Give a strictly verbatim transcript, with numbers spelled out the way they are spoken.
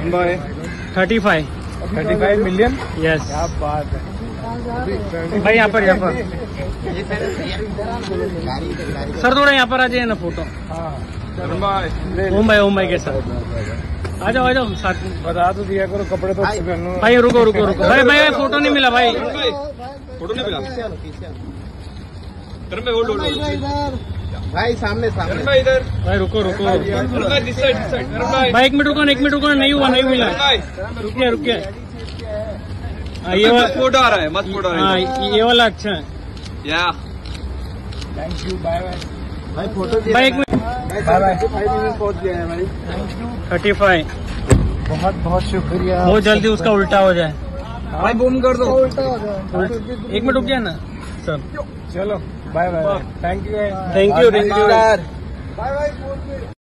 Thirty five thirty five million yes. क्या बात है भाई यहाँ पर यहाँ पर सर थोड़ा यहाँ पर आ जाइए ना फोटो। ओम भाई ओम भाई के साथ आ जाओ आ जाओ साथ में। बता तो दिया करो, कपड़े तो पहनो। भाई रुको रुको रुको भाई भाई फोटो नहीं मिला भाई, फोटो नहीं मिला भाई सामने सामने भाई इधर भाई रुको रुको दिस साइड दिस साइड भाई एक मिनट रुको ना एक मिनट रुको ना, नहीं हुआ नहीं मिला, रुकिए रुकिए। हाँ, ये वाला फोटो आ रहा है, मत फोटो आ रहा हाँ ये वाला अच्छा है। या थैंक यू बाय बाय भाई फोटो भाई एक मिनट बाय बाय पहुंच गया है भाई। थर्टी फाइव बहुत बहुत शुक्रिया। बहुत जल्दी उसका उल्टा हो जाए। भाई बूम कर दो। उल्टा हो गया। एक मिनट रुक जाए ना सर। चलो bye bye, thank you thank you thank you. Bye bye.